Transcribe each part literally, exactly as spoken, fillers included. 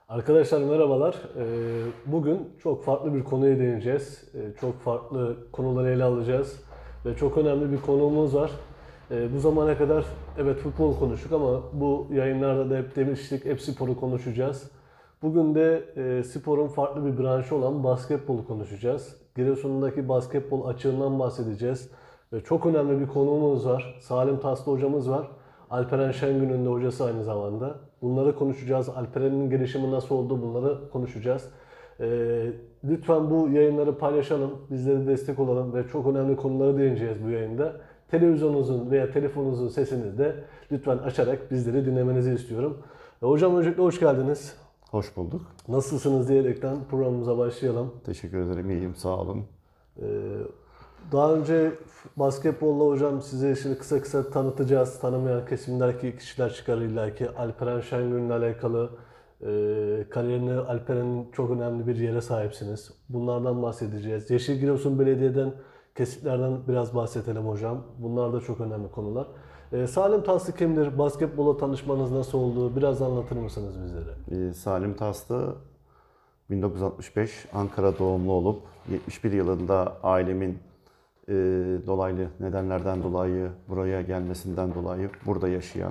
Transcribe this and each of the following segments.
Arkadaşlar merhabalar. Ee, Bugün çok farklı bir konuya değineceğiz. Ee, Çok farklı konuları ele alacağız. Ve çok önemli bir konuğumuz var. Ee, Bu zamana kadar evet futbol konuştuk ama bu yayınlarda da hep demiştik, hep sporu konuşacağız. Bugün de e, sporun farklı bir branşı olan basketbolu konuşacağız. Giresun'daki basketbol açığından bahsedeceğiz. Ve çok önemli bir konuğumuz var. Salim Taslı hocamız var. Alperen Şengün'ün de hocası aynı zamanda. Bunları konuşacağız. Alperen'in gelişimi nasıl oldu bunları konuşacağız. Ee, Lütfen bu yayınları paylaşalım. Bizlere destek olalım ve çok önemli konulara değineceğiz bu yayında. Televizyonunuzun veya telefonunuzun sesini de lütfen açarak bizleri dinlemenizi istiyorum. E, hocam öncelikle hoş geldiniz. Hoş bulduk. Nasılsınız diyerekten programımıza başlayalım. Teşekkür ederim. İyiyim. Sağ olun. Ee, Daha önce basketbolla hocam size şimdi kısa kısa tanıtacağız. Tanımayan kesimdeki kişiler çıkar illa ki. Alperen Şengün'le alakalı e, kariyerini Alperen'in çok önemli bir yere sahipsiniz. Bunlardan bahsedeceğiz. Yeşil Giresun Belediye'den kesitlerden biraz bahsedelim hocam. Bunlar da çok önemli konular. E, Salim Taslı kimdir? Basketbola tanışmanız nasıl oldu? Biraz anlatır mısınız bizlere? Ee, Salim Taslı bin dokuz yüz altmış beş Ankara doğumlu olup yetmiş bir yılında ailemin e, dolaylı nedenlerden dolayı buraya gelmesinden dolayı burada yaşayan,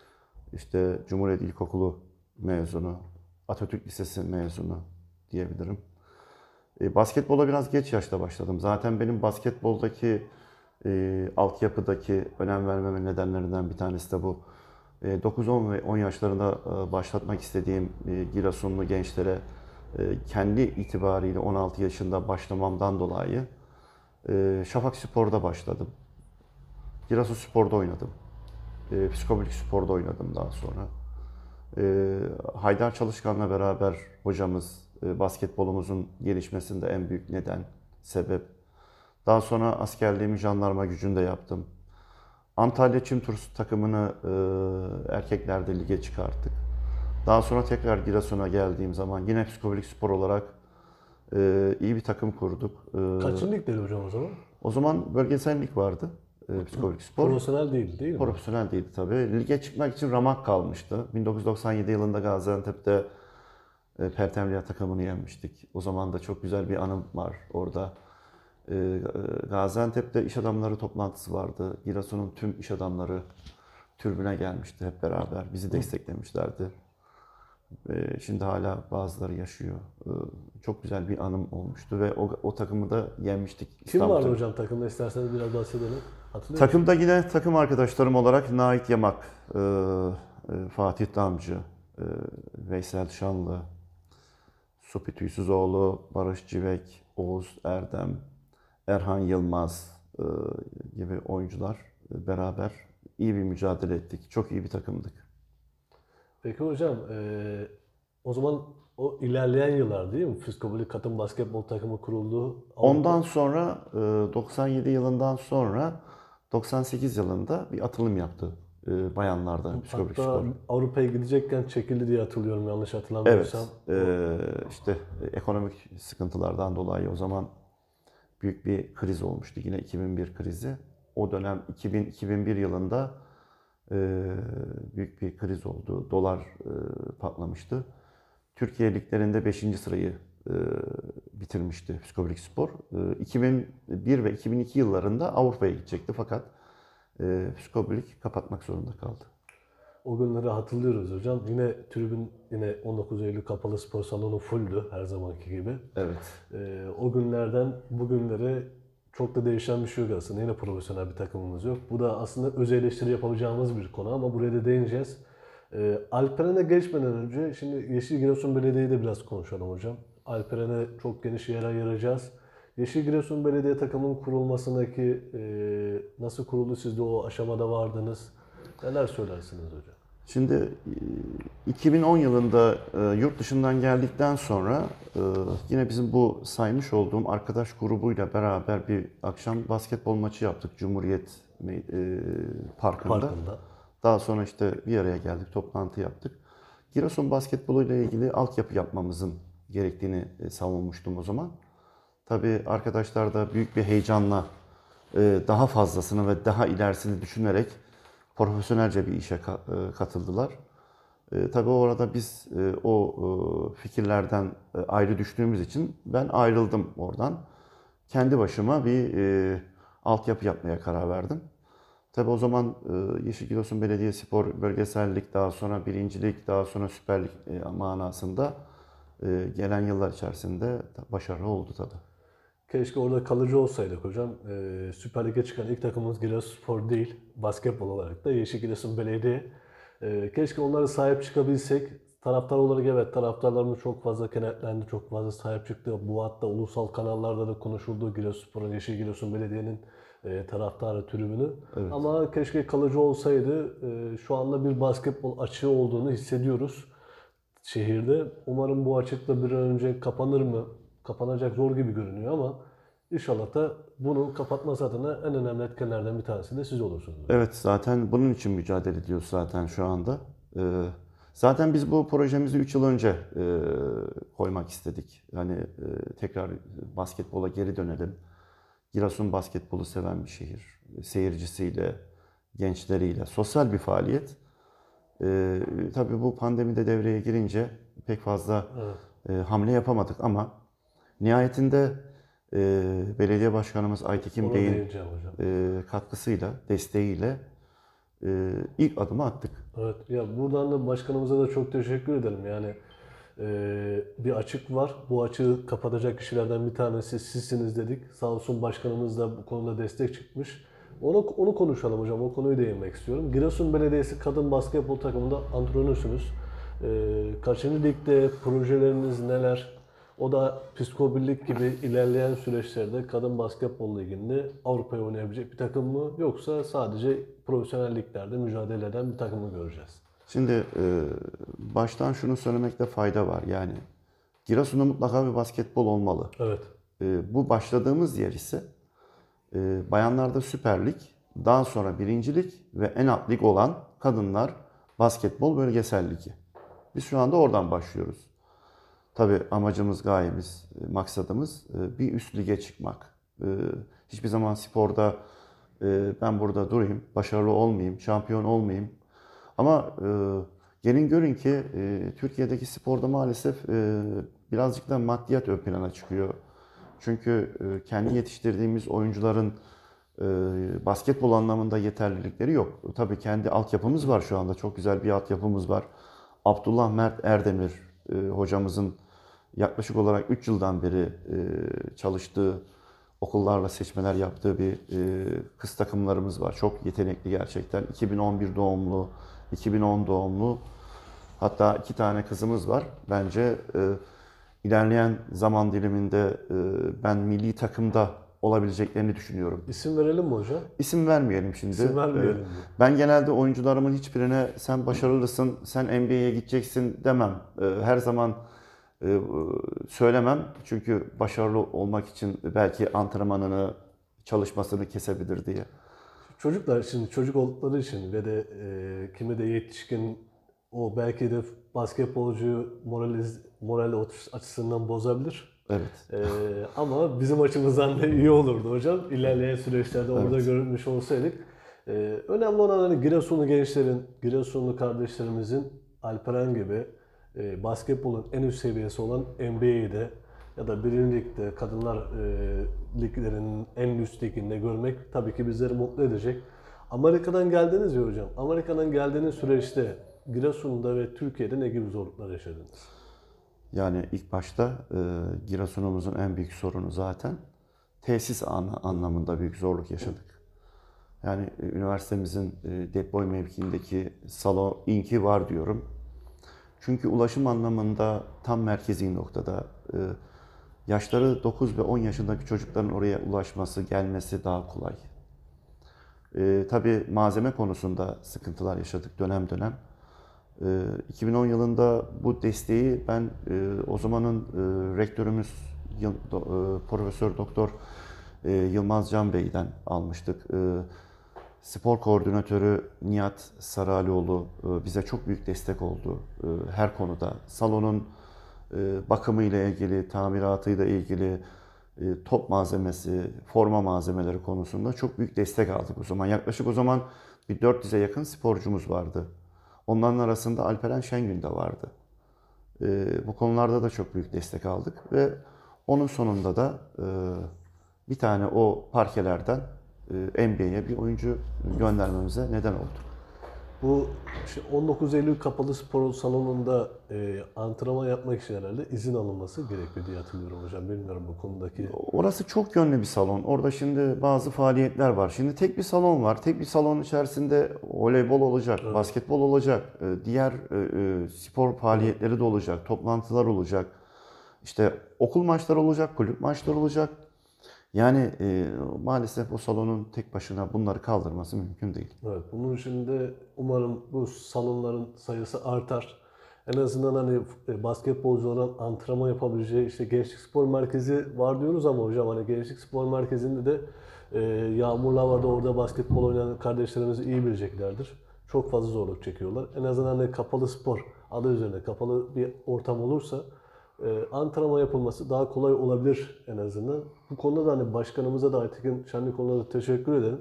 işte Cumhuriyet İlkokulu mezunu, Atatürk Lisesi mezunu diyebilirim. E, basketbola biraz geç yaşta başladım. Zaten benim basketboldaki e, altyapıdaki önem vermemin nedenlerinden bir tanesi de bu. E, dokuz on ve on yaşlarında e, başlatmak istediğim e, Giresunlu gençlere e, kendi itibariyle on altı yaşında başlamamdan dolayı e, Şafak Spor'da başladım. Giresun Spor'da oynadım. E, Psikobilik Spor'da oynadım daha sonra. E, Haydar Çalışkan'la beraber hocamız e, basketbolumuzun gelişmesinde en büyük neden, sebep. Daha sonra askerliğimi jandarma gücünde yaptım. Antalya Çimturs takımını e, erkeklerde lige çıkarttık. Daha sonra tekrar Giresun'a geldiğim zaman yine Psikobilik Spor olarak e, iyi bir takım kurduk. E, Kaçıncı ligleri hocam o zaman? o zaman bölgesel lig vardı. E, Psikobilik Spor. Profesyonel değil değil mi? Profesyonel değildi tabii. Lige çıkmak için ramak kalmıştı. bin dokuz yüz doksan yedi yılında Gaziantep'te e, Pertemliye takımını yenmiştik. O zaman da çok güzel bir anım var orada. E, Gaziantep'te iş adamları toplantısı vardı. Giresun'un tüm iş adamları tribüne gelmişti hep beraber. Bizi desteklemişlerdi. E, şimdi hala bazıları yaşıyor. E, çok güzel bir anım olmuştu ve o, o takımı da yenmiştik. Kim İstanbul vardı takımı. hocam takımda isterseniz biraz bahsedelim. Hatırlıyor musunuz? Takımda yine takım arkadaşlarım olarak Nait Yamak, e, e, Fatih Damcı, e, Veysel Şanlı, Supi Tüysüzoğlu, Barış Civek, Oğuz Erdem, Erhan Yılmaz e, gibi oyuncular e, beraber iyi bir mücadele ettik. Çok iyi bir takımdık. Peki hocam, eee, o zaman o ilerleyen yıllar değil mi? Fiskobili Kadın Basketbol takımı kuruldu. Avrupa, Ondan sonra e, doksan yedi yılından sonra doksan sekiz yılında bir atılım yaptı e, bayanlarda psikolojik hatta spor. Avrupa'ya gidecekken çekildi diye hatırlıyorum yanlış hatırlamıyorsam. Evet, e, işte ekonomik sıkıntılardan dolayı o zaman büyük bir kriz olmuştu. Yine iki bin bir krizi. O dönem iki bin iki bin bir yılında e, büyük bir kriz oldu. Dolar e, patlamıştı. Türkiye liglerinde beşinci sırayı e, bitirmişti Psikobilik Spor. E, iki bin bir ve iki bin iki yıllarında Avrupa'ya gidecekti fakat e, Psikobilik kapatmak zorunda kaldı. O günleri hatırlıyoruz hocam. Yine tribün yine on dokuz Eylül Kapalı Spor Salonu fulldü her zamanki gibi. Evet. Eee, o günlerden bugünlere çok da değişen bir şey yok aslında. Yine profesyonel bir takımımız yok. Bu da aslında öz eleştiri yapabileceğimiz bir konu ama buraya da değineceğiz. Ee, Alperen'e geçmeden önce şimdi Yeşil Giresun Belediye'yi de biraz konuşalım hocam. Alperen'e çok geniş yer ayıracağız. Yeşil Giresun Belediye takımının kurulmasındaki e, nasıl kuruldu, siz de o aşamada vardınız. Neler söylersiniz hocam? Şimdi e, iki bin on yılında e, yurt dışından geldikten sonra e, yine bizim bu saymış olduğum arkadaş grubuyla beraber bir akşam basketbol maçı yaptık Cumhuriyet e, Parkı'nda. Farkında. Daha sonra işte bir araya geldik, toplantı yaptık. Giresun basketbolu ile ilgili altyapı yapmamızın gerektiğini e, savunmuştum o zaman. Tabii arkadaşlar da büyük bir heyecanla e, daha fazlasını ve daha ilerisini düşünerek profesyonelce bir işe ka- e, katıldılar. E, tabii orada biz e, o e, fikirlerden e, ayrı düştüğümüz için ben ayrıldım oradan. Kendi başıma bir e, altyapı yapmaya karar verdim. Tabii o zaman e, Yeşilgiresun Belediyespor Bölgesellik, daha sonra Birincilik, daha sonra Süper Lig e, manasında e, gelen yıllar içerisinde başarılı oldu tabii. Keşke orada kalıcı olsaydık hocam. Ee, Süper Lig'e çıkan ilk takımımız Giresunspor değil. Basketbol olarak da Yeşilgiresun Belediye. Ee, keşke onlara sahip çıkabilsek. Taraftar olarak evet, taraftarlarımız çok fazla kenetlendi, çok fazla sahip çıktı. Bu hatta ulusal kanallarda da konuşuldu. Giresunspor'un, Yeşilgiresun Belediye'nin e, taraftarı tribünü. Evet. Ama keşke kalıcı olsaydı. E, şu anda bir basketbol açığı olduğunu hissediyoruz şehirde. Umarım bu açıkta bir an önce kapanır mı? Kapanacak zor gibi görünüyor ama inşallah da bunu kapatması adına en önemli etkenlerden bir tanesi de siz olursunuz. Evet, zaten bunun için mücadele ediyoruz zaten şu anda. Ee, zaten biz bu projemizi üç yıl önce e, koymak istedik. Yani e, tekrar basketbola geri dönelim. Giresun basketbolu seven bir şehir. Seyircisiyle, gençleriyle, sosyal bir faaliyet. Ee, tabii bu pandemide devreye girince pek fazla Evet. e, hamle yapamadık ama nihayetinde e, belediye başkanımız Aytekin Ona Bey'in değineceğim hocam. e, katkısıyla, desteğiyle e, ilk adımı attık. Evet, ya buradan da başkanımıza da çok teşekkür ederim. Yani e, bir açık var. Bu açığı kapatacak kişilerden bir tanesi sizsiniz dedik. Sağ olsun başkanımız da bu konuda destek çıkmış. Onu, onu konuşalım hocam. O konuyu değinmek istiyorum. Giresun Belediyesi kadın basketbol takımında antrenörsünüz. E, kaçıncı ligde projeleriniz neler? O da psikobirlik gibi ilerleyen süreçlerde kadın basketbol liginde Avrupa'ya oynayabilecek bir takım mı, yoksa sadece profesyonel liglerde mücadele eden bir takım mı göreceğiz? Şimdi e, baştan şunu söylemekte fayda var. Yani Giresun'da mutlaka bir basketbol olmalı. Evet. E, bu başladığımız yer ise e, bayanlarda Süper Lig, daha sonra Birincilik ve en alt lig olan Kadınlar Basketbol Bölgesel Ligi. Biz şu anda oradan başlıyoruz. Tabii amacımız, gayemiz, e, maksadımız e, bir üst lige çıkmak. E, Hiçbir zaman sporda e, ben burada durayım, başarılı olmayayım, şampiyon olmayayım. Ama e, gelin görün ki e, Türkiye'deki sporda maalesef e, birazcık da maddiyat ön plana çıkıyor. Çünkü e, kendi yetiştirdiğimiz oyuncuların e, basketbol anlamında yeterlilikleri yok. Tabii kendi altyapımız var şu anda. Çok güzel bir altyapımız var. Abdullah Mert Erdemir e, hocamızın yaklaşık olarak üç yıldan beri e, çalıştığı, okullarla seçmeler yaptığı bir e, kız takımlarımız var. Çok yetenekli gerçekten. iki bin on bir doğumlu, iki bin on doğumlu. Hatta iki tane kızımız var. Bence e, ilerleyen zaman diliminde e, ben milli takımda olabileceklerini düşünüyorum. İsim verelim mi hocam? İsim vermeyelim şimdi. İsim vermeyelim E, mi? Ben genelde oyuncularımın hiçbirine sen başarılısın, sen N B A'ye gideceksin demem. E, Her zaman e, söylemem. Çünkü başarılı olmak için belki antrenmanını, çalışmasını kesebilir diye. Çocuklar şimdi çocuk oldukları için ve de e, kimi de yetişkin, o belki de basketbolcuyu moraliz, moral açısından bozabilir. Evet. E, ama bizim açımızdan da iyi olurdu hocam. İlerleyen süreçlerde orada Evet. görünmüş olsaydık. E, önemli olan hani Giresunlu gençlerin, Giresunlu kardeşlerimizin Alperen gibi e, basketbolun en üst seviyesi olan N B A'de ya da birinci ligde, kadınlar e, liglerinin en üst liginde görmek tabii ki bizleri mutlu edecek. Amerika'dan geldiniz ya hocam. Amerika'dan geldiğiniz süreçte Giresun'da ve Türkiye'de ne gibi zorluklar yaşadınız? Yani ilk başta e, Giresun'umuzun en büyük sorunu zaten tesis an- anlamında büyük zorluk yaşadık. Yani e, üniversitemizin e, depoy mevkiindeki salon inki var diyorum. Çünkü ulaşım anlamında tam merkezi noktada. E, yaşları dokuz ve on yaşındaki çocukların oraya ulaşması, gelmesi daha kolay. E, tabii malzeme konusunda sıkıntılar yaşadık dönem dönem. E, iki bin on yılında bu desteği ben e, o zamanın e, rektörümüz Yıl- do- e, Profesör Doktor e, Yılmaz Can Bey'den almıştık. E, spor koordinatörü Nihat Saralioğlu e, bize çok büyük destek oldu e, her konuda. Salonun e, bakımıyla ilgili, tamiratıyla ilgili, e, top malzemesi, forma malzemeleri konusunda çok büyük destek aldık o zaman. Yaklaşık o zaman bir dört yüze yakın sporcumuz vardı. Onların arasında Alperen Şengün de vardı. E, bu konularda da çok büyük destek aldık ve onun sonunda da e, bir tane o parkelerden e, N B A'ye bir oyuncu göndermemize neden oldu. Bu işte on dokuz Eylül Kapalı Spor Salonu'nda e, antrenman yapmak için herhalde izin alınması gerekiyor diye hatırlıyorum hocam. Bilmiyorum bu konudaki. Orası çok yönlü bir salon. Orada şimdi bazı faaliyetler var. Şimdi tek bir salon var. Tek bir salon içerisinde voleybol olacak, Evet. basketbol olacak, e, diğer e, e, spor faaliyetleri de olacak, toplantılar olacak. İşte okul maçları olacak, kulüp maçları olacak. Yani e, maalesef o salonun tek başına bunları kaldırması mümkün değil. Evet, bunun için de umarım bu salonların sayısı artar. En azından hani e, basketbolcuların antrenman yapabileceği işte gençlik spor merkezi var diyoruz ama hocam hani gençlik spor merkezinde de e, yağmurlar vardı, orada basketbol oynayan kardeşlerimiz iyi bileceklerdir. Çok fazla zorluk çekiyorlar. En azından hani kapalı spor adı üzerine kapalı bir ortam olursa e, antrenman yapılması daha kolay olabilir en azından. Bu konuda da hani başkanımıza da Aytekin Şenlikoğlu'na da teşekkür ederim.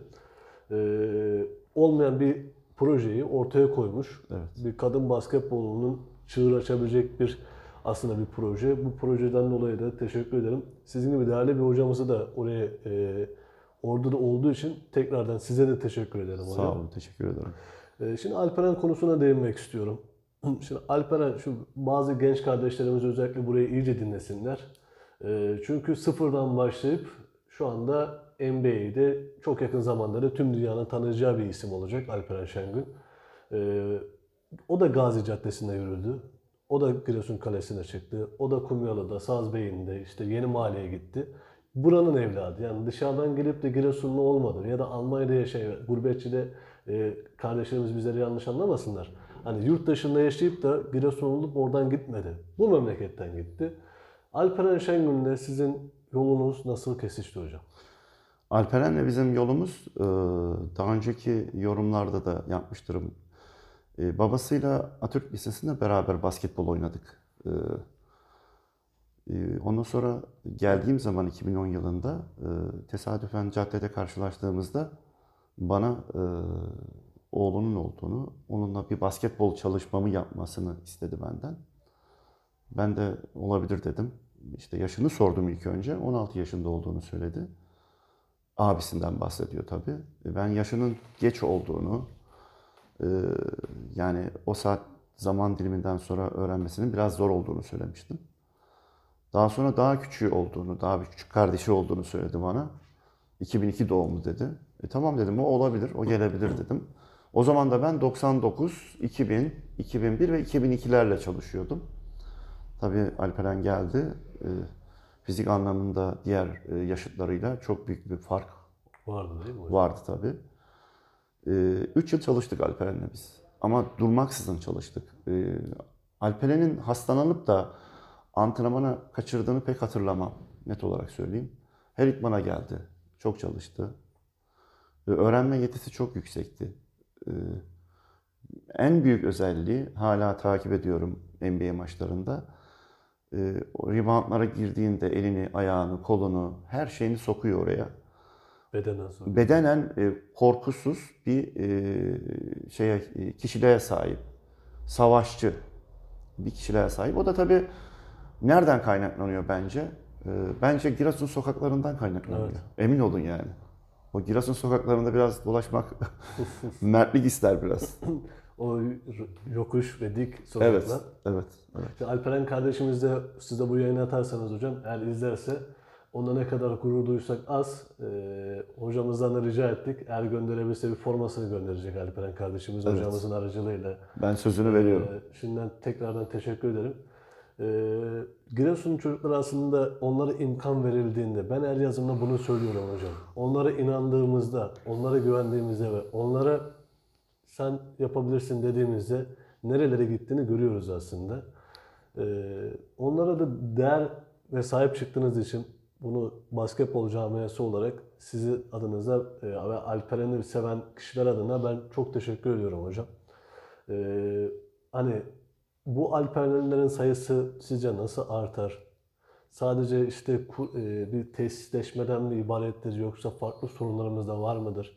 Ee, olmayan bir projeyi ortaya koymuş. Evet. Bir kadın basketbolunun çığır açabilecek bir aslında bir proje. Bu projeden dolayı da teşekkür ederim. Sizin gibi değerli bir hocamızı da oraya e, orada da olduğu için tekrardan size de teşekkür ederim hocam. Sağ olun, teşekkür ederim. Ee, şimdi Alperen konusuna değinmek istiyorum. Şimdi Alperen, şu bazı genç kardeşlerimiz özellikle burayı iyice dinlesinler. Ee, çünkü sıfırdan başlayıp şu anda N B A'de çok yakın zamanda da tüm dünyanın tanıyacağı bir isim olacak Alperen Şengün. Ee, o da Gazi Caddesi'nde yürüdü. O da Giresun Kalesi'ne çıktı. O da Kumyalı'da, Sazbeyin'de, işte Yeni Mahalle'ye gitti. Buranın evladı. Yani dışarıdan gelip de Giresunlu olmadı. Ya da Almanya'da yaşayan, gurbetçide e, kardeşlerimiz bizleri yanlış anlamasınlar. Hani yurt dışında yaşayıp da Giresun olup oradan gitmedi. Bu memleketten gitti. Alperen Şengün'le sizin yolunuz nasıl kesişti hocam? Alperen'le bizim yolumuz e, daha önceki yorumlarda da yapmıştırım. E, babasıyla Atatürk Lisesi'nde beraber basketbol oynadık. E, e, ondan sonra geldiğim zaman iki bin on yılında e, tesadüfen caddede karşılaştığımızda bana e, oğlunun olduğunu, onunla bir basketbol çalışmamı yapmasını istedi benden. Ben de olabilir dedim. İşte yaşını sordum ilk önce. on altı yaşında olduğunu söyledi. Abisinden bahsediyor tabii. Ben yaşının geç olduğunu, e, yani o saat zaman diliminden sonra öğrenmesinin biraz zor olduğunu söylemiştim. Daha sonra daha küçüğü olduğunu, daha bir küçük kardeşi olduğunu söyledi bana. iki bin iki doğumlu dedi. E tamam dedim, o olabilir, o gelebilir dedim. O zaman da ben doksan dokuz, iki bin, iki bin bir ve iki bin ikilerle çalışıyordum. Tabii Alperen geldi. E, fizik anlamında diğer e, yaşıtlarıyla çok büyük bir fark Vardı değil mi hocam? vardı tabii. E, üç yıl çalıştık Alperen'le biz. Ama durmaksızın çalıştık. E, Alperen'in hastalanıp da antrenmana kaçırdığını pek hatırlamam. Net olarak söyleyeyim. Her idmana geldi. Çok çalıştı. E, öğrenme yetisi çok yüksekti. E, en büyük özelliği, hala takip ediyorum N B A maçlarında. E, o reboundlara girdiğinde elini, ayağını, kolunu, her şeyini sokuyor oraya. Bedenen sonra. Bedenen e, korkusuz bir e, şeye, e, kişiliğe sahip. Savaşçı bir kişiliğe sahip. O da tabii nereden kaynaklanıyor bence? E, bence Giresun sokaklarından kaynaklanıyor. Evet. Emin olun yani. O Giresun sokaklarında biraz dolaşmak mertlik ister biraz. O yokuş ve dik sokaklar. Evet, evet, evet. İşte Alperen kardeşimiz de, siz de bu yayını atarsanız hocam, eğer izlerse, ona ne kadar gurur duysak az. E, hocamızdan da rica ettik. Eğer gönderebilirse bir formasını gönderecek Alperen kardeşimiz, Evet. hocamızın aracılığıyla. Ben sözünü veriyorum. E, şimdiden tekrardan teşekkür ederim. E, Giresun çocukları aslında, onlara imkan verildiğinde, ben her yazımda bunu söylüyorum hocam. Onlara inandığımızda, onlara güvendiğimizde ve onlara sen yapabilirsin dediğimizde nerelere gittiğini görüyoruz aslında. Ee, onlara da değer ve sahip çıktığınız için, bunu basketbol camiası olarak sizi adınıza e, ve Alperen'i seven kişiler adına ben çok teşekkür ediyorum hocam. Ee, hani bu Alperenlerin sayısı sizce nasıl artar? Sadece işte ku- e, bir tesisleşmeden mi ibarettir, yoksa farklı sorunlarımız da var mıdır?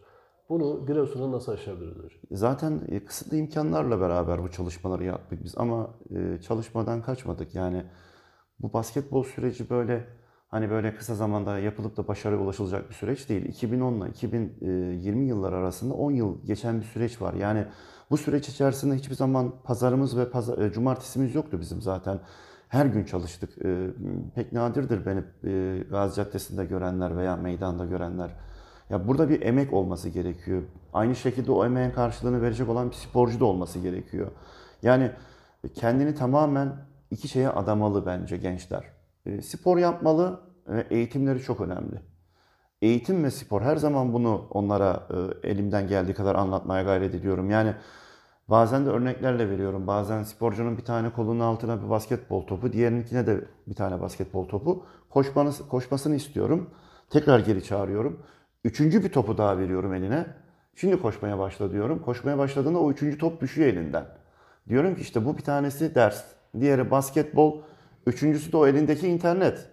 Bunu Giresun'a nasıl aşabiliriz hocam? Zaten e, kısıtlı imkanlarla beraber bu çalışmaları yaptık biz ama e, çalışmadan kaçmadık. Yani bu basketbol süreci böyle hani böyle kısa zamanda yapılıp da başarıya ulaşılacak bir süreç değil. iki bin on ile iki bin yirmi yıllar arasında on yıl geçen bir süreç var. Yani bu süreç içerisinde hiçbir zaman pazarımız ve pazar, e, cumartesimiz yoktu bizim zaten. Her gün çalıştık. E, pek nadirdir beni e, Gazi Caddesi'nde görenler veya meydanda görenler. Ya burada bir emek olması gerekiyor. Aynı şekilde o emeğin karşılığını verecek olan bir sporcu da olması gerekiyor. Yani kendini tamamen iki şeye adamalı bence gençler. E, spor yapmalı, e, eğitimleri çok önemli. Eğitim ve spor her zaman bunu onlara e, elimden geldiği kadar anlatmaya gayret ediyorum. Yani bazen de örneklerle veriyorum. Bazen sporcunun bir tane kolunun altına bir basketbol topu, diğerininkine de bir tane basketbol topu. Koşmanı, koşmasını istiyorum. Tekrar geri çağırıyorum. Üçüncü bir topu daha veriyorum eline. Şimdi koşmaya başla diyorum. Koşmaya başladığında o üçüncü top düşüyor elinden. Diyorum ki işte bu bir tanesi ders. Diğeri basketbol. Üçüncüsü de o elindeki internet.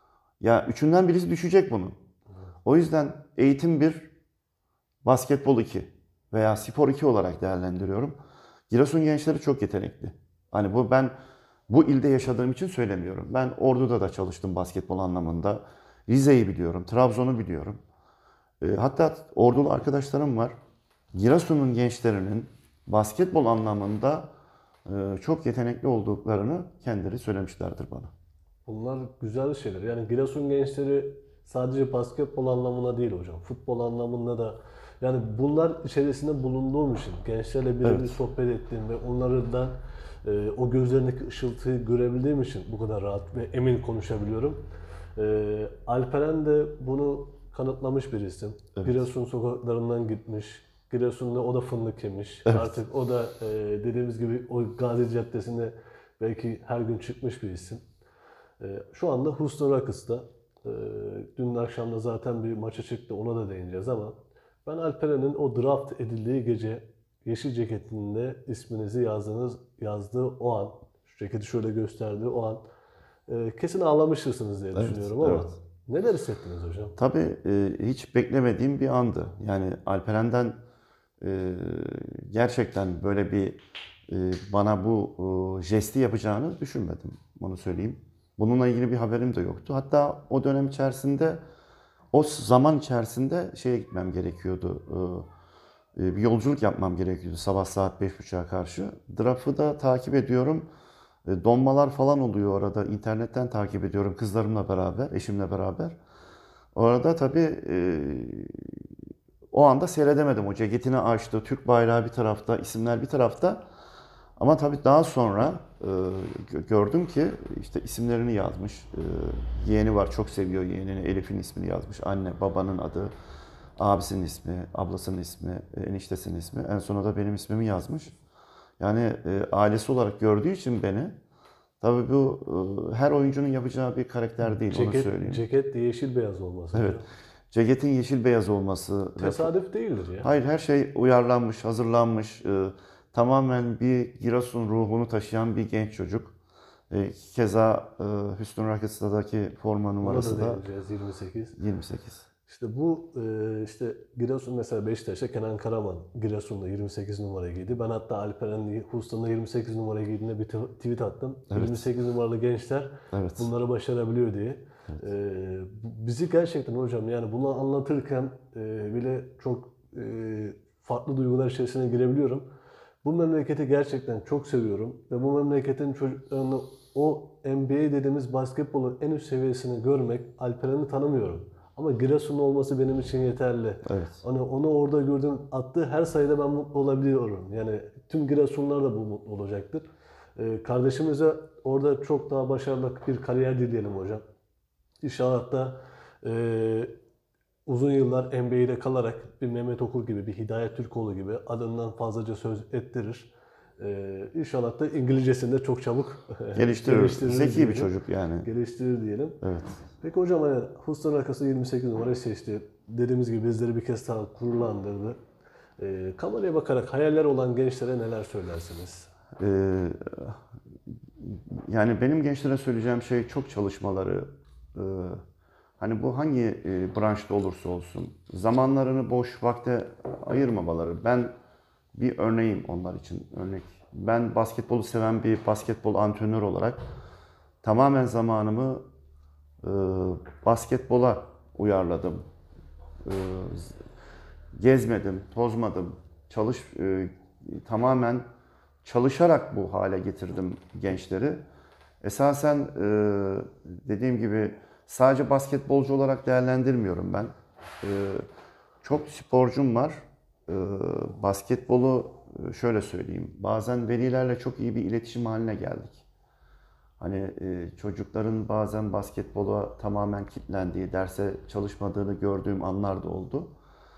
Ya üçünden birisi düşecek bunun. O yüzden eğitim bir, basketbol iki veya spor iki olarak değerlendiriyorum. Giresun gençleri çok yetenekli. Hani bu ben bu ilde yaşadığım için söylemiyorum. Ben Ordu'da da çalıştım basketbol anlamında. Rize'yi biliyorum, Trabzon'u biliyorum. E, hatta Ordulu arkadaşlarım var. Giresun'un gençlerinin basketbol anlamında e, çok yetenekli olduklarını kendileri söylemişlerdir bana. Bunlar güzel şeyler. Yani Giresun gençleri sadece basketbol anlamında değil hocam. Futbol anlamında da yani bunlar içerisinde bulunduğum için gençlerle birebir Evet, sohbet ettiğim ve onlardan e, o gözlerindeki ışıltıyı görebildiğim için bu kadar rahat ve emin konuşabiliyorum. E, Alperen de bunu kanıtlamış bir isim. evet, Giresun sokaklarından gitmiş. Giresun'da o da fındık yemiş. evet, Artık o da e, dediğimiz gibi o Gazi Caddesi'nde belki her gün çıkmış bir isim. Ee, Şu anda Houston Rockets'ta. Ee, Dün akşam da zaten bir maça çıktı, ona da değineceğiz ama ben Alperen'in o draft edildiği gece yeşil ceketinde isminizi yazdığınız yazdığı o an, şu ceketi şöyle gösterdiği o an e, kesin ağlamışsınız diye evet, düşünüyorum ama evet. neler hissettiniz hocam? Tabii e, hiç beklemediğim bir andı. Yani Alperen'den e, gerçekten böyle bir e, bana bu e, jesti yapacağını düşünmedim. Onu söyleyeyim. Bununla ilgili bir haberim de yoktu. Hatta o dönem içerisinde, o zaman içerisinde şeye gitmem gerekiyordu. E, e, bir yolculuk yapmam gerekiyordu sabah saat beş buçuğa karşı. Draft'ı da takip ediyorum. E, donmalar falan oluyor orada. İnternetten takip ediyorum kızlarımla beraber, eşimle beraber. Orada tabii e, o anda seyredemedim. O ceketini açtı. Türk bayrağı bir tarafta, isimler bir tarafta. Ama tabii daha sonra e, gördüm ki işte isimlerini yazmış. E, yeğeni var, çok seviyor yeğenini. Elif'in ismini yazmış. Anne, babanın adı, abisinin ismi, ablasının ismi, e, eniştesinin ismi. En sonunda da benim ismimi yazmış. Yani e, ailesi olarak gördüğü için beni, tabii bu e, her oyuncunun yapacağı bir karakter değil, onu Ceket, söyleyeyim. ceket de yeşil beyaz olması Evet. hocam. Ceketin yeşil beyaz olması ve Tesadüf değildir ya. hayır, her şey uyarlanmış, hazırlanmış. e, tamamen bir Giresun ruhunu taşıyan bir genç çocuk. E, keza e, Houston Rockets'taki forma Ona da numarası da değineceğiz yirmi sekiz. yirmi sekiz. İşte bu e, işte Giresun mesela Beşiktaş'ta Kenan Karaman Giresun'da yirmi sekiz numara giydi. Ben hatta Alperen Houston'da yirmi sekiz numara giydiğinde bir tweet attım. Evet. yirmi sekiz numaralı gençler Evet. bunları başarabiliyor diye. E, bizi gerçekten hocam yani bunu anlatırken e, bile çok e, farklı duygular içerisine girebiliyorum. Bu memleketi gerçekten çok seviyorum ve bu memleketin çocuklarını o N B A dediğimiz basketbolun en üst seviyesini görmek, Alperen'i tanımıyorum. Ama Giresunlu olması benim için yeterli. Evet. Hani onu orada gördüm, attığı her sayıda ben mutlu olabiliyorum. Yani tüm Giresunlular da bu mutlu olacaktır. Ee, kardeşimize orada çok daha başarılı bir kariyer dileyelim hocam. İnşallah da e, uzun yıllar N B A'de kalarak bir Mehmet Okur gibi, bir Hidayet Türkoğlu gibi adından fazlaca söz ettirir. Ee, İnşallah da İngilizcesini de çok çabuk Geliştirir. Zeki diyelim. bir çocuk yani. Geliştirir diyelim. Evet. Peki hocam hani Houston Rockets'ı yirmi sekiz numarayı seçti. Dediğimiz gibi bizleri bir kez daha gururlandırdı. Ee, kameraya bakarak hayaller olan gençlere neler söylersiniz? Ee, yani benim gençlere söyleyeceğim şey çok çalışmaları, e, Hani bu hangi e, branşta olursa olsun zamanlarını boş vakte ayırmamaları. Ben bir örneğim onlar için örnek. Ben basketbolu seven bir basketbol antrenör olarak tamamen zamanımı e, basketbola uyarladım. E, gezmedim, tozmadım. Çalış e, tamamen çalışarak bu hale getirdim gençleri. Esasen e, dediğim gibi sadece basketbolcu olarak değerlendirmiyorum ben. E, çok sporcum var. E, basketbolu e, şöyle söyleyeyim. Bazen velilerle çok iyi bir iletişim haline geldik. Hani e, çocukların bazen basketbola tamamen kilitlendiği, derse çalışmadığını gördüğüm anlar da oldu.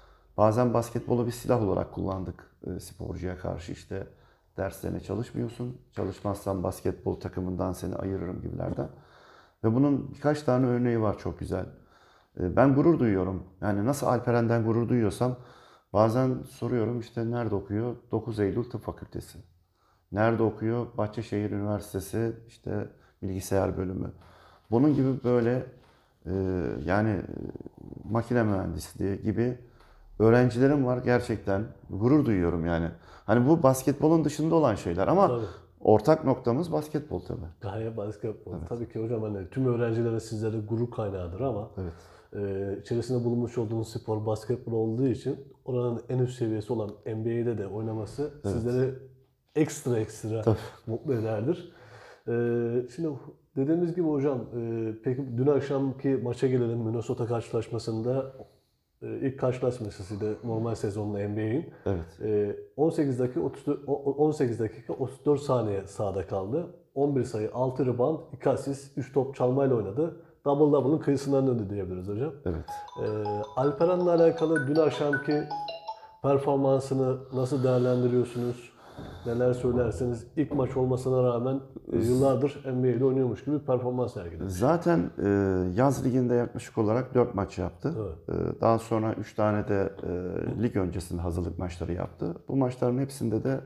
Bazen basketbolu bir silah olarak kullandık e, sporcuya karşı işte derslerine çalışmıyorsun, çalışmazsan basketbol takımından seni ayırırım gibilerden. Ve bunun birkaç tane örneği var çok güzel. E, ben gurur duyuyorum. Yani nasıl Alperen'den gurur duyuyorsam bazen soruyorum işte nerede okuyor? dokuz Eylül Tıp Fakültesi. Nerede okuyor? Bahçeşehir Üniversitesi işte bilgisayar bölümü. Bunun gibi böyle e, yani makine mühendisliği gibi öğrencilerim var gerçekten. Gurur duyuyorum yani. Hani bu basketbolun dışında olan şeyler ama Tabii. ortak noktamız basketbol tabii. Gaye basketbol. Evet. Tabii ki hocam hani tüm öğrencilere sizlere gurur kaynağıdır ama Evet. e, içerisinde bulunmuş olduğunuz spor basketbol olduğu için oranın en üst seviyesi olan N B A'de de oynaması sizleri ekstra ekstra Tabii. mutlu ederdir. E, şimdi dediğimiz gibi hocam e, peki dün akşamki maça gelelim. Minnesota karşılaşmasında e, ilk karşılaşmasıydı normal sezonla N B A'in. Evet. E, on sekiz dakika otuz dört, on sekiz dakika otuz dört saniye sahada kaldı. on bir sayı, altı rebound, iki asist, üç top çalmayla oynadı. Double double'ın kıyısından döndü diyebiliriz hocam. Evet. Ee, Alperen'le alakalı dün akşamki performansını nasıl değerlendiriyorsunuz? Neler söylerseniz ilk maç olmasına rağmen e, yıllardır N B A'de oynuyormuş gibi bir performans sergiledi. Zaten e, yaz liginde yaklaşık olarak dört maç yaptı. Evet. E, daha sonra üç tane de e, lig öncesinde hazırlık maçları yaptı. Bu maçların hepsinde de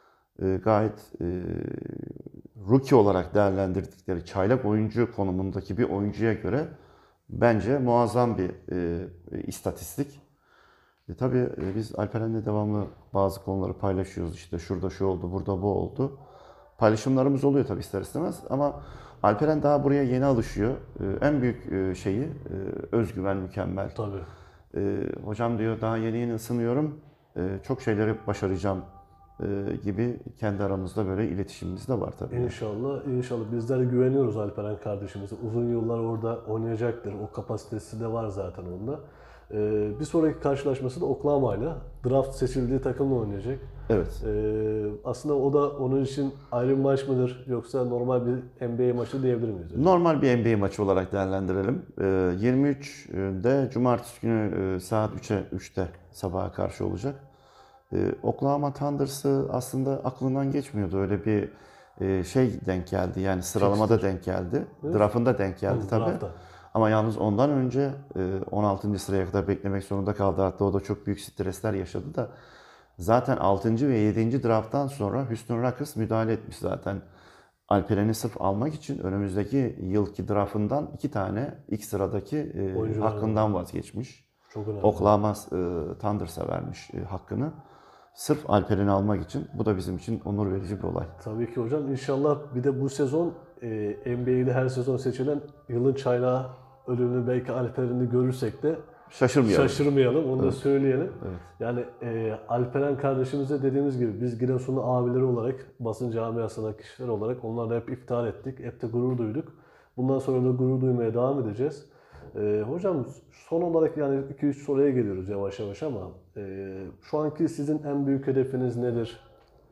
e, gayet e, rookie olarak değerlendirdikleri çaylak oyuncu konumundaki bir oyuncuya göre bence muazzam bir e, istatistik. E, tabii e, biz Alperen'le devamlı bazı konuları paylaşıyoruz. İşte şurada şu oldu, burada bu oldu. Paylaşımlarımız oluyor tabii ister istemez ama Alperen daha buraya yeni alışıyor. E, en büyük e, şeyi e, özgüven mükemmel. Tabii. E, hocam diyor daha yeni yeni ısınıyorum. E, çok şeyleri başaracağım e, gibi kendi aramızda böyle iletişimimiz de var tabii. İnşallah, inşallah. Bizler de güveniyoruz Alperen kardeşimize. Uzun yıllar orada oynayacaktır. O kapasitesi de var zaten onda. Ee, bir sonraki karşılaşması da Oklahoma'yla. Draft seçildiği takımla oynayacak. Evet. Ee, aslında o da onun için ayrı bir maç mıdır yoksa normal bir N B A maçı diyebilir miyiz? Normal bir N B A maçı olarak değerlendirelim. E, yirmi üçte Cumartesi günü e, saat üçe üçte sabaha karşı olacak. Ee, Oklahoma Thunders'ı aslında aklından geçmiyordu. Öyle bir e, şey denk geldi. Yani sıralamada denk geldi. Evet. Draft'ında denk geldi Hı, tabii. draftta. Ama yalnız ondan önce e, on altıncı sıraya kadar beklemek zorunda kaldı. Hatta o da çok büyük stresler yaşadı da. Zaten altıncı ve yedinci draft'tan sonra Houston Rockets müdahale etmiş zaten. Alperen'i sırf almak için önümüzdeki yılki draft'ından iki tane ilk sıradaki e, Oyuncular hakkından vazgeçmiş. Çok önemli. Oklahoma e, Thunders'a vermiş e, hakkını. Sırf Alperen'i almak için. Bu da bizim için onur verici bir olay. Tabii ki hocam. İnşallah bir de bu sezon e, N B A'de her sezon seçilen yılın çaylağı ödülünü belki Alperen'i görürsek de Şaşırmayalım. şaşırmayalım. Onu da söyleyelim. Evet. Yani e, Alperen kardeşimize dediğimiz gibi biz Giresunlu abileri olarak, basın camiasına kişiler olarak onlarla hep iftihar ettik. Hep de gurur duyduk. Bundan sonra da gurur duymaya devam edeceğiz. E, hocam son olarak yani iki üç soruya geliyoruz yavaş yavaş ama e, şu anki sizin en büyük hedefiniz nedir?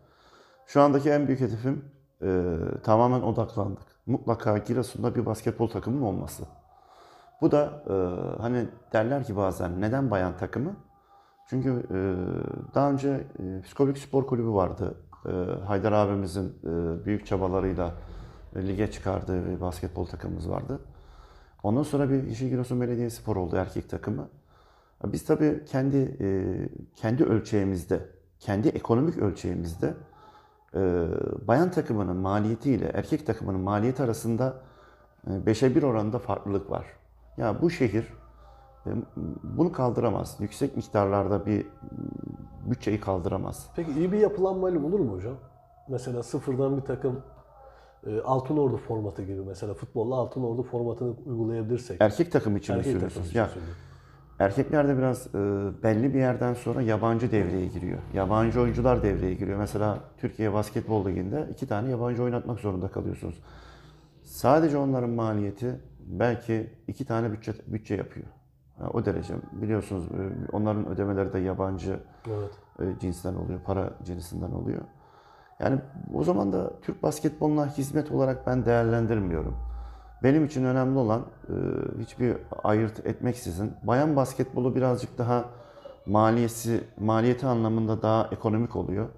Şu andaki en büyük hedefim e, tamamen odaklandık. Mutlaka Giresun'da bir basketbol takımının olması. Bu da e, hani derler ki bazen neden bayan takımı? Çünkü e, daha önce e, Psikolojik Spor Kulübü vardı. E, Haydar abimizin e, büyük çabalarıyla e, lige çıkardığı bir basketbol takımımız vardı. Ondan sonra bir Yeşil Giresun Belediyespor oldu erkek takımı. Biz tabii kendi e, kendi ölçeğimizde, kendi ekonomik ölçeğimizde e, bayan takımının maliyeti ile erkek takımının maliyeti arasında e, beşe bir oranında farklılık var. Ya bu şehir e, bunu kaldıramaz. Yüksek miktarlarda bir bütçeyi kaldıramaz. Peki iyi bir yapılanmayla olur mu hocam? Mesela sıfırdan bir takım e, Altınordu formatı gibi, mesela futbolla Altınordu formatını uygulayabilirsek. Erkek takım için mi Erkek takım söylüyorsunuz? için Ya söylüyorum. erkeklerde biraz e, belli bir yerden sonra yabancı devreye giriyor. Yabancı oyuncular devreye giriyor. Mesela Türkiye Basketbol Ligi'nde iki tane yabancı oynatmak zorunda kalıyorsunuz. Sadece onların maliyeti belki iki tane bütçe, bütçe yapıyor. Ha, o derece. Biliyorsunuz e, onların ödemeleri de yabancı Evet. e, cinsten oluyor, para cinsinden oluyor. Yani o zaman da Türk basketboluna hizmet olarak ben değerlendirmiyorum. Benim için önemli olan e, hiçbir ayırt etmeksizin bayan basketbolu birazcık daha maliyesi, maliyeti anlamında daha ekonomik oluyor.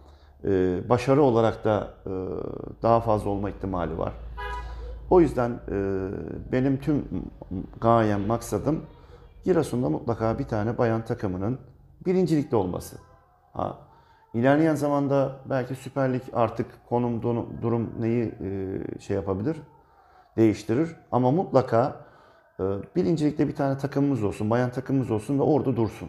E, başarı olarak da e, daha fazla olma ihtimali var. O yüzden e, benim tüm gayem, maksadım Giresun'da mutlaka bir tane bayan takımının birincilikte olması. Ha, ilerleyen zamanda belki Süper Lig artık konum, durum neyi e, şey yapabilir, değiştirir. Ama mutlaka e, birincilikte bir tane takımımız olsun, bayan takımımız olsun ve orada dursun.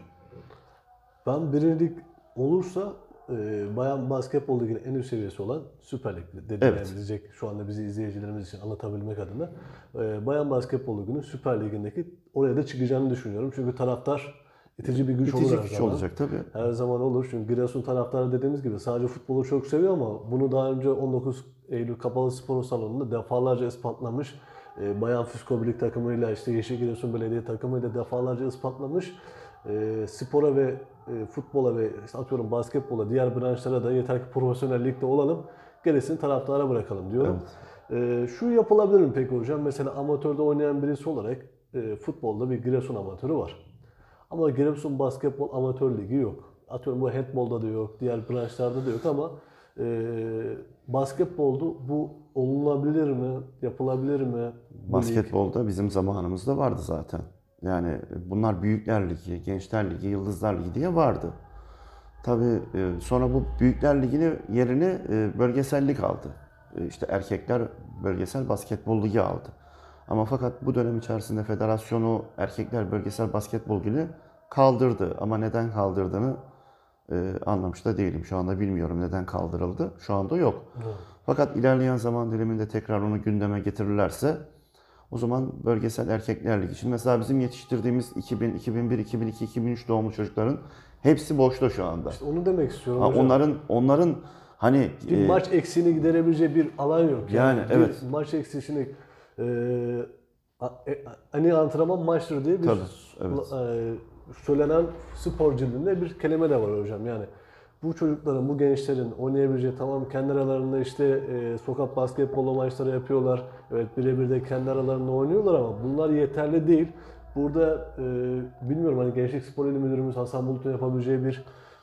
Ben birincilik olursa e, bayan basketbol liginin en üst seviyesi olan Süper Lig Evet, denilebilecek, şu anda bizi izleyicilerimiz için anlatabilmek adına e, bayan basketbol liginin Süper Lig'indeki oraya da çıkacağını düşünüyorum. Çünkü taraftar itici bir güç olur itici her güç zaman. olacak tabii. Her zaman olur. Çünkü Giresun taraftarı dediğimiz gibi sadece futbolu çok seviyor ama bunu daha önce on dokuz Eylül Kapalı Spor Salonu'nda defalarca ispatlamış. E, Bayan Füsko Birlik takımıyla, işte Yeşil Giresun Belediye takımıyla defalarca ispatlamış. E, spora ve e, futbola ve işte atıyorum basketbola, diğer branşlara da yeter ki profesyonel ligde olalım. Gerisini taraftara bırakalım diyorum. Evet. E, şu yapılabilir mi peki hocam? Mesela amatörde oynayan birisi olarak e, futbolda bir Giresun amatörü var. Ama Giresun Basketbol Amatör Ligi yok. Atıyorum bu handbolda da yok, diğer branşlarda da yok ama e, basketbolda bu olunabilir mi, yapılabilir mi bu lig? Basketbolda bizim zamanımızda vardı zaten. Yani bunlar Büyükler Ligi, Gençler Ligi, Yıldızlar Ligi diye vardı. Tabii e, sonra bu Büyükler Ligi'ni yerini e, bölgesel lig aldı. E, İşte erkekler bölgesel basketbol ligi aldı. Ama fakat bu dönem içerisinde federasyonu erkekler bölgesel basketbol ligi kaldırdı. Ama neden kaldırdığını e, anlamış da değilim. Şu anda bilmiyorum neden kaldırıldı. Şu anda yok. Evet. Fakat ilerleyen zaman diliminde tekrar onu gündeme getirirlerse o zaman bölgesel erkekler ligi. Şimdi mesela bizim yetiştirdiğimiz iki bin, iki bin bir, iki bin iki, iki bin üç doğumlu çocukların hepsi boşta şu anda. İşte onu demek istiyorum Ha, hocam. onların onların hani Bir e, maç eksiğini giderebileceği bir alan yok. Yani, bir evet. maç eksiğini e, a- e, en iyi antrenman maçtır diye bir Tabii, evet. e, söylenen spor cildinde bir kelime de var hocam. Yani bu çocukların, bu gençlerin oynayabileceği, tamam kendi aralarında işte e, sokak basketbolu maçları yapıyorlar. Evet, birebir de kendi aralarında oynuyorlar ama bunlar yeterli değil. Burada e, bilmiyorum, hani Gençlik Spor İl Müdürümüz Hasan Bulut'un yapabileceği bir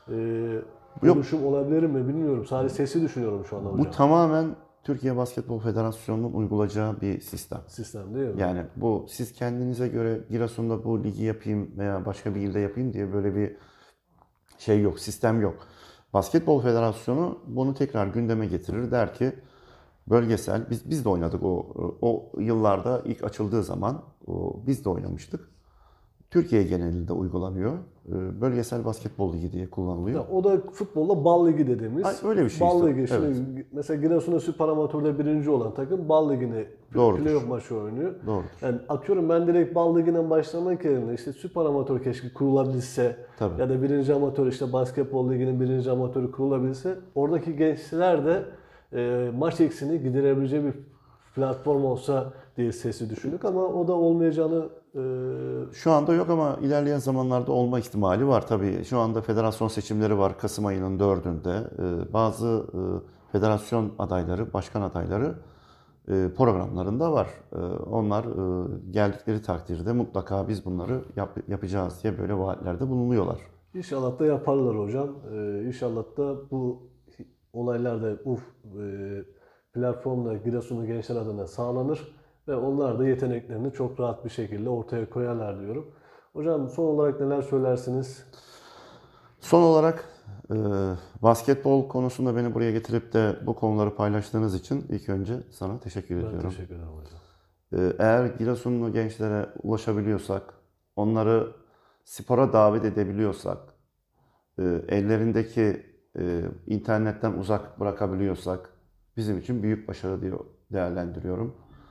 e, Yok, oluşum olabilir mi bilmiyorum. Sadece sesi düşünüyorum şu anda bu hocam. tamamen Türkiye Basketbol Federasyonu'nun uygulayacağı bir sistem. Sistem değil mi? Yani bu siz kendinize göre Giresun'da bu ligi yapayım veya başka bir ilde yapayım diye böyle bir şey yok, sistem yok. Basketbol Federasyonu bunu tekrar gündeme getirir, der ki bölgesel, biz biz de oynadık o o yıllarda ilk açıldığı zaman o, biz de oynamıştık. Türkiye genelinde uygulanıyor. Ee, Bölgesel basketbol ligi diye kullanılıyor. Ya, o da futbolda bal ligi dediğimiz. Ay, öyle bir şey Bal işte. ligi. Şimdi Evet. mesela Giresun'da Süper Amatör'de birinci olan takım bal ligini Doğrudur. playoff maçı oynuyor. Doğrudur. Yani atıyorum, ben direkt bal liginden başlamak yerine işte Süper Amatör keşke kurulabilse Tabii. ya da birinci amatör, işte basketbol liginin birinci amatörü kurulabilse, oradaki gençler de e, maç eksiğini giderebileceği bir platform olsa diye sesi düşündük ama o da olmayacağını e, Şu anda yok ama ilerleyen zamanlarda olma ihtimali var tabii. Şu anda federasyon seçimleri var Kasım ayının dördünde. Ee, Bazı e, federasyon adayları, başkan adayları e, programlarında var. E, Onlar e, geldikleri takdirde mutlaka biz bunları yap- yapacağız diye böyle vaatlerde bulunuyorlar. İnşallah da yaparlar hocam. Ee, inşallah da bu olaylar da bu e, platformla Giresunlu gençler adına sağlanır ve onlar da yeteneklerini çok rahat bir şekilde ortaya koyarlar diyorum. Hocam son olarak neler söylersiniz? Son olarak e, basketbol konusunda beni buraya getirip de bu konuları paylaştığınız için ilk önce sana teşekkür Ben ediyorum. teşekkür ederim hocam. Ee, Eğer Giresunlu gençlere ulaşabiliyorsak, onları spora davet edebiliyorsak, e, ellerindeki e, internetten uzak bırakabiliyorsak bizim için büyük başarı diye değerlendiriyorum.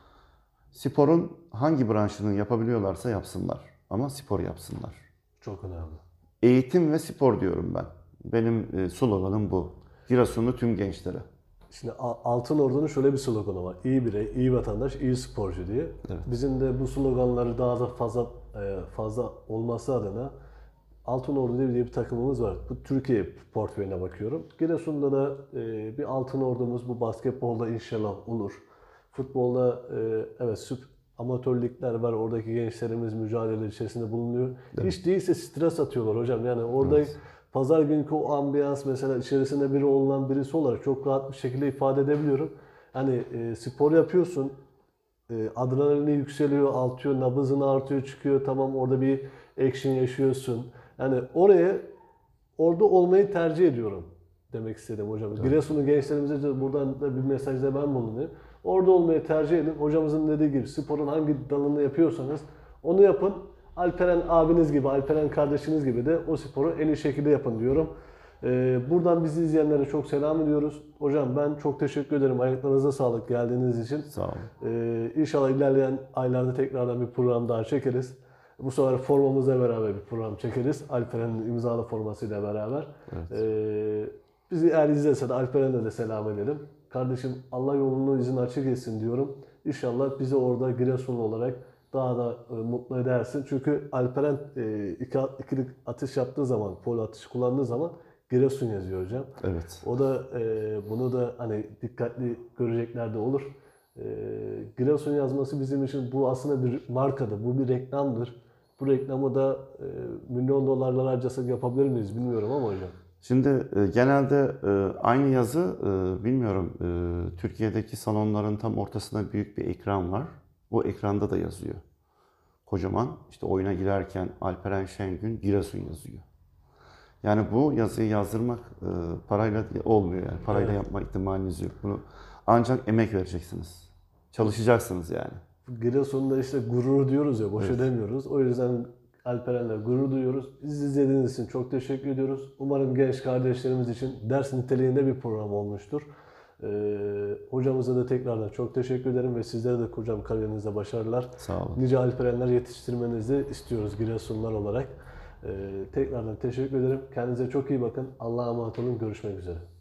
Sporun hangi branşını yapabiliyorlarsa yapsınlar ama spor yapsınlar. Çok önemli. Eğitim ve spor diyorum ben. Benim e, sloganım bu. Giresunlu tüm gençlere. Şimdi A- Altınordu'nun şöyle bir sloganı var. İyi birey, iyi vatandaş, iyi sporcu diye. Evet. Bizim de bu sloganları daha da fazla e, fazla olması adına Altınordu diye bir takımımız var. Bu Türkiye portföyüne bakıyorum. Giresun'da da e, bir Altınordumuz bu basketbolda inşallah olur. Futbolda e, evet süp amatör ligler var. Oradaki gençlerimiz mücadele içerisinde bulunuyor. Hiç değilse stres atıyorlar hocam. Yani orada Evet. pazar günkü o ambiyans mesela içerisinde biri olan birisi olarak çok rahat bir şekilde ifade edebiliyorum. Hani e, spor yapıyorsun, e, adrenalini yükseliyor, artıyor, nabızın artıyor, çıkıyor. Tamam orada bir action yaşıyorsun. Yani oraya, orada olmayı tercih ediyorum demek istedim hocam. Evet. Giresunlu gençlerimize de buradan da bir mesajda ben bulunayım. Orada olmayı tercih edin. Hocamızın dediği gibi sporun hangi dalını yapıyorsanız onu yapın. Alperen abiniz gibi, Alperen kardeşiniz gibi de o sporu en iyi şekilde yapın diyorum. Ee, buradan bizi izleyenlere çok selam ediyoruz. Hocam ben çok teşekkür ederim. Ayaklarınıza sağlık geldiğiniz için. Sağ olun. Ee, İnşallah ilerleyen aylarda tekrardan bir program daha çekeriz. Bu sefer formamızla beraber bir program çekeriz. Alperen'in imzalı formasıyla beraber. Evet. Ee, bizi eğer izlese de Alperen'e de selam edelim. Kardeşim Allah yolunu izin açık etsin diyorum. İnşallah bizi orada Giresunlu olarak daha da e, mutlu edersin. Çünkü Alperen e, iki, ikilik atış yaptığı zaman, pol atışı kullandığı zaman Giresun yazıyor hocam. Evet. O da e, bunu da hani dikkatli görecekler de olur. E, Giresun yazması bizim için bu aslında bir markadır, bu bir reklamdır. Bu reklamı da e, milyon dolarlar harcasak yapabilir miyiz bilmiyorum ama hocam. Şimdi e, genelde e, aynı yazı e, bilmiyorum e, Türkiye'deki salonların tam ortasında büyük bir ekran var. O ekranda da yazıyor. Kocaman işte oyuna girerken Alperen Şengün Giresun yazıyor. Yani bu yazıyı yazdırmak e, parayla olmuyor yani. Parayla Evet. yapma ihtimaliniz yok. Bunu ancak emek vereceksiniz. Çalışacaksınız yani. Giresun'da işte gurur diyoruz ya, boşa Evet. demiyoruz. O yüzden Alperen'le gurur duyuyoruz. Bizi izlediğiniz için çok teşekkür ediyoruz. Umarım genç kardeşlerimiz için ders niteliğinde bir program olmuştur. Ee, hocamıza da tekrardan çok teşekkür ederim ve sizlere de hocam kariyerinizde başarılar. Sağ olun. Nice Alperenler yetiştirmenizi istiyoruz Giresunlar olarak. Ee, tekrardan teşekkür ederim. Kendinize çok iyi bakın. Allah'a emanet olun. Görüşmek üzere.